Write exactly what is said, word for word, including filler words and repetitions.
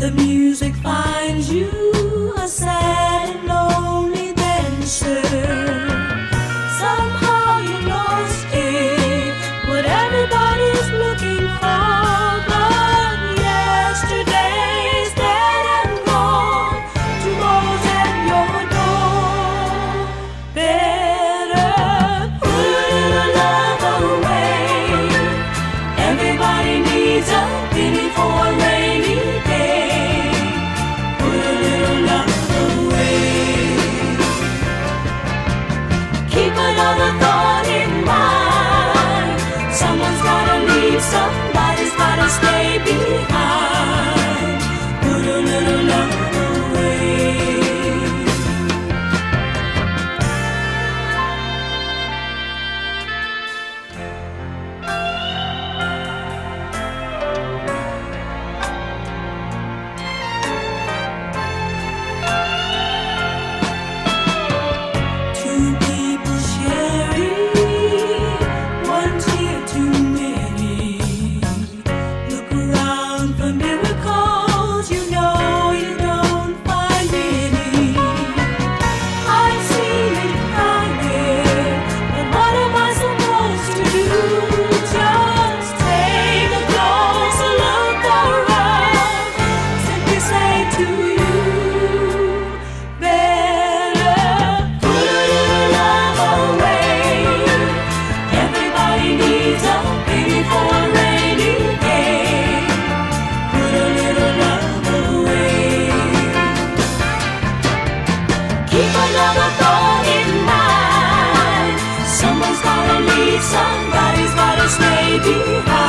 the music finds you a sad and lonely dancer. Somehow you lost it, what everybody's looking for. But yesterday's dead and gone, tomorrow's at your door. Better put a little love away. Everybody needs a penny for a rainy day. Put a little love away. Keep another thought in mind. Someone's gotta leave, somebody's gotta stay behind. Put a little love away. Two people sharing one tear too many. Look around for miracles, you know you don't find any. I've seen it crying, but what am I supposed to do? Just take a closer look around, simply say to you, better put a little love away. Everybody needs a penny for a rainy day. Put a little love away. Keep another thought in mind. Someone's gotta leave, somebody's gotta stay behind.